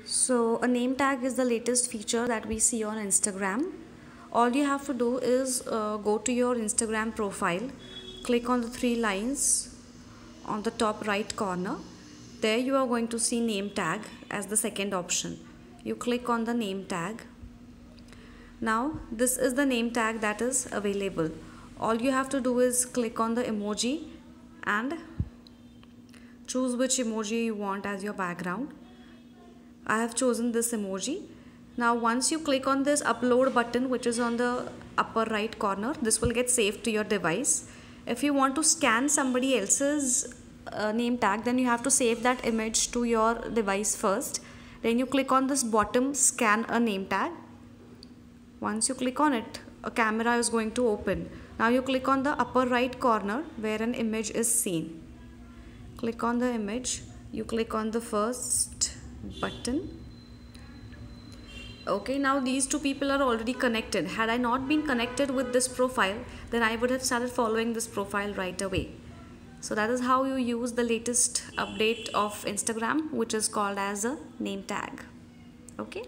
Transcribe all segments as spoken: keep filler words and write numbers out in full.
So a name tag is the latest feature that we see on Instagram. All you have to do is uh, go to your Instagram profile, click on the three lines on the top right corner. There you are going to see name tag as the second option. You click on the name tag. Now this is the name tag that is available. All you have to do is click on the emoji and choose which emoji you want as your background. I have chosen this emoji. Now once you click on this upload button, which is on the upper right corner, this will get saved to your device. If you want to scan somebody else's uh, name tag, then you have to save that image to your device first. Then you click on this bottom scan a name tag. Once you click on it, a camera is going to open. Now you click on the upper right corner where an image is seen. Click on the image. You click on the first button. Okay, now these two people are already connected. Had I not been connected with this profile, then I would have started following this profile right away. So that is how you use the latest update of Instagram, which is called as a name tag. Okay.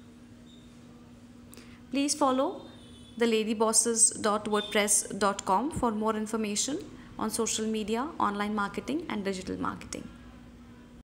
Please follow the ladybosses dot wordpress dot com for more information on social media, online marketing and digital marketing.